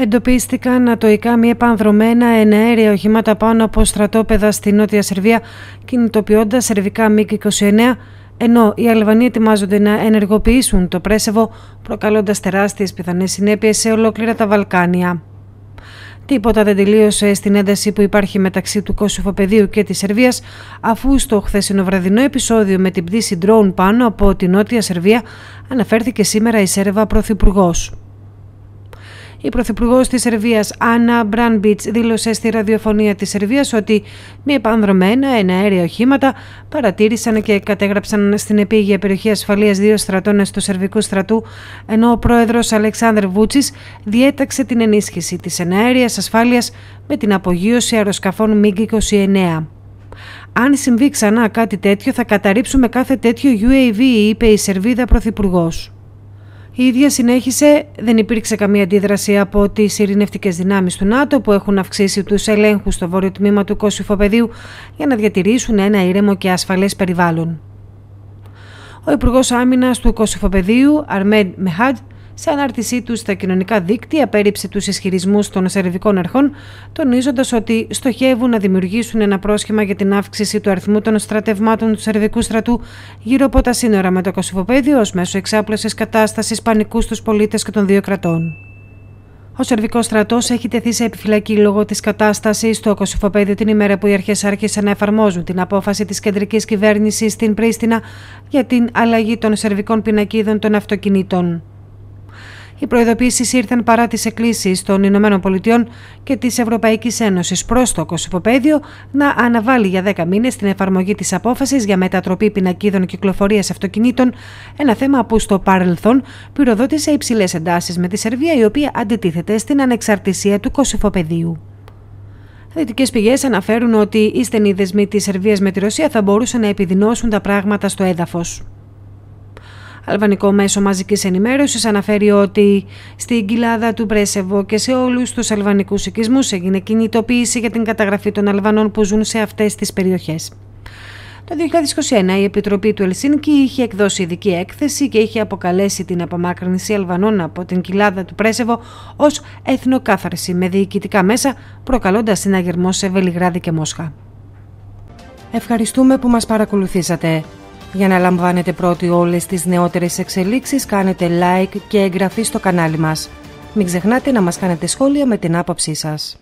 Εντοπίστηκαν ατοικά μη επανδρωμένα εναέρια οχήματα πάνω από στρατόπεδα στη Νότια Σερβία, κινητοποιώντας σερβικά MiG-29, ενώ οι Αλβανοί ετοιμάζονται να ενεργοποιήσουν το Πρέσεβο, προκαλώντας τεράστιες πιθανές συνέπειες σε ολόκληρα τα Βαλκάνια. Τίποτα δεν τελείωσε στην ένταση που υπάρχει μεταξύ του Κωσυφοπεδίου και της Σερβίας, αφού στο χθεσινό βραδινό επεισόδιο με την πτήση ντρόουν πάνω από τη Νότια Σερβία αναφέρθηκε σήμερα η Σέρβα Πρωθυπουργός. Η Πρωθυπουργός της Σερβίας, Άννα Μπράνμπιτς, δήλωσε στη ραδιοφωνία της Σερβίας ότι μη επανδρωμένα εναέρια οχήματα παρατήρησαν και κατέγραψαν στην επίγεια περιοχή ασφαλείας 2 στρατώνες του Σερβικού στρατού, ενώ ο πρόεδρος Αλεξάνδρ Βούτσιτς διέταξε την ενίσχυση της εναέριας ασφάλειας με την απογείωση αεροσκαφών MiG-29. «Αν συμβεί ξανά κάτι τέτοιο, θα καταρρίψουμε κάθε τέτοιο UAV», είπε η Σερβίδα Πρωθυπουργός. Η ίδια συνέχισε: «Δεν υπήρξε καμία αντίδραση από τις ειρηνευτικές δυνάμεις του ΝΑΤΟ που έχουν αυξήσει τους ελέγχους στο βόρειο τμήμα του Κωσυφοπεδίου για να διατηρήσουν ένα ήρεμο και ασφαλές περιβάλλον». Ο Υπουργός Άμυνας του Κωσυφοπεδίου, Αρμέντ Μεχάντ, σε ανάρτησή του στα κοινωνικά δίκτυα, απέρριψε τους ισχυρισμούς των σερβικών αρχών, τονίζοντας ότι στοχεύουν να δημιουργήσουν ένα πρόσχημα για την αύξηση του αριθμού των στρατευμάτων του Σερβικού στρατού γύρω από τα σύνορα με το Κωσυφοπέδιο ως μέσο εξάπλωσης κατάστασης πανικού στους πολίτες και των δύο κρατών. Ο Σερβικός στρατός έχει τεθεί σε επιφυλακή λόγω της κατάστασης στο Κωσυφοπέδιο την ημέρα που οι αρχές άρχισαν να εφαρμόζουν την απόφαση της κεντρικής κυβέρνησης στην Πρίστινα για την αλλαγή των σερβικών πινακίδων των αυτοκινήτων. Οι προειδοποιήσεις ήρθαν παρά τις εκκλήσεις των Ηνωμένων Πολιτειών και της Ευρωπαϊκής Ένωσης προς το Κωσυφοπέδιο να αναβάλει για 10 μήνες την εφαρμογή της απόφασης για μετατροπή πινακίδων κυκλοφορίας αυτοκινήτων, ένα θέμα που στο παρελθόν πυροδότησε υψηλές εντάσεις με τη Σερβία, η οποία αντιτίθεται στην ανεξαρτησία του Κωσυφοπεδίου. Δυτικές πηγές αναφέρουν ότι οι στενοί δεσμοί της Σερβίας με τη Ρωσία θα μπορούσαν να επιδεινώσουν τα πράγματα στο έδαφος. Αλβανικό μέσο μαζικής ενημέρωσης αναφέρει ότι στην κοιλάδα του Πρέσεβο και σε όλους τους αλβανικούς οικισμούς έγινε κινητοποίηση για την καταγραφή των Αλβανών που ζουν σε αυτές τις περιοχές. Το 2021 η Επιτροπή του Ελσίνκι είχε εκδώσει ειδική έκθεση και είχε αποκαλέσει την απομάκρυνση Αλβανών από την κοιλάδα του Πρέσεβο ως εθνοκάθαρση με διοικητικά μέσα, προκαλώντας συναγερμό σε Βελιγράδι και Μόσχα. Ευχαριστούμε που μας παρακολουθήσατε. Για να λαμβάνετε πρώτοι όλες τις νεότερες εξελίξεις, κάνετε like και εγγραφή στο κανάλι μας. Μην ξεχνάτε να μας κάνετε σχόλια με την άποψή σας.